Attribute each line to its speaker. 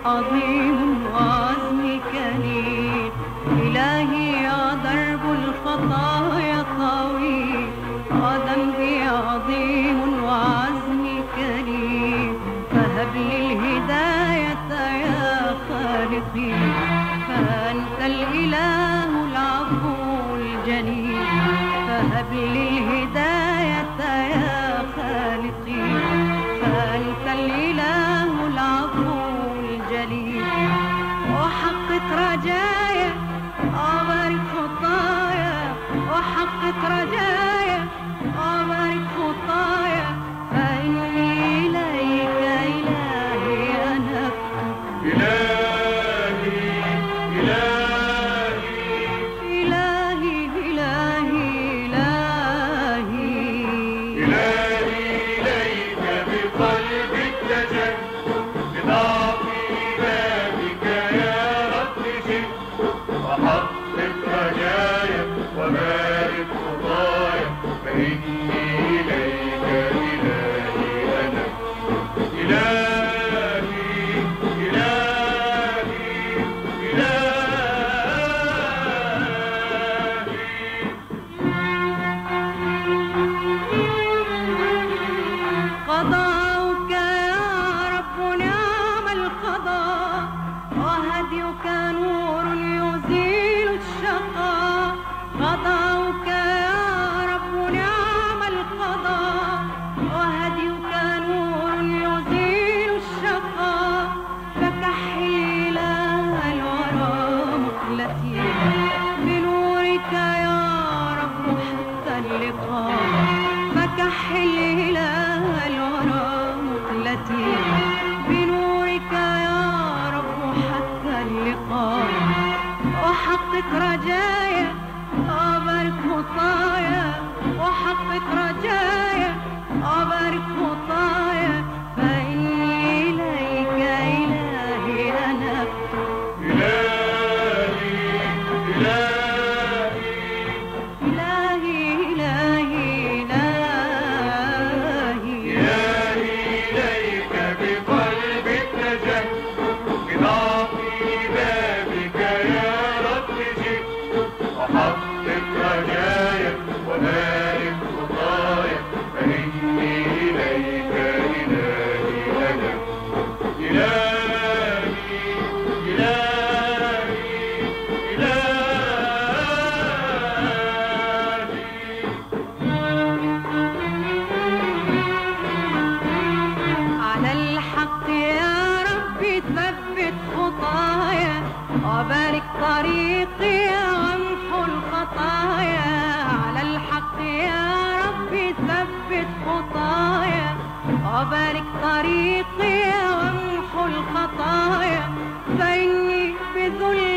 Speaker 1: عظيم وعزمي كليل. إلهي يا درب الخطايا طويل، ذنبي عظيم وعزمي كليل. فهب لي الهداية يا خالقي، فأنت الإله العفو الجليل. فهب لي الهداية يا خالقي، فأنت الإله العفو الجليل. أحقق رجايا أبارك خطايا، أحقق رجايا أبارك خطايا، فإني إليك إلهي أنبت.
Speaker 2: إلهي إلهي
Speaker 1: إلهي إلهي إلهي
Speaker 2: إلهي إليك بقلب اتجهت، بضعف بابك يا رب جئت. وحقق رجايا وبارك خطايا، فإني إليك إلهي أنبت. إلهي إلهي
Speaker 1: قضاؤك يا رب نعم القضاء، وهديك نور يزيل الشقاء. قضاؤك يا رب نعم القضاء، وهديك نور يزيل الشقاء. فكحل إله الورى مقلتي، بنورك يا رب حتى اللقاء. فكحل إله الورى مقلتي، بنورك يا رب حتى اللقاء. أحقق رجايا أبارك خطايا، أحقق رجايا أبارك خطايا، فإني إليك إلهي أنبت.
Speaker 2: إلهي إلهي
Speaker 1: إلهي إلهي إلهي
Speaker 2: إلهي إليك بقلب اتجهت، بضعف بابك يا رب جئت. وحقق رجايا وبارك خطايا، فإني إليك إلهي أنبت. إلهي إلهي
Speaker 1: على الحق يا رب ثبت خطايا، وبارك طريقي وامحو الخطايا. على الحق يا رب ثبت خطايا، وبارك طريقي وامحو الخطايا. فإني بذل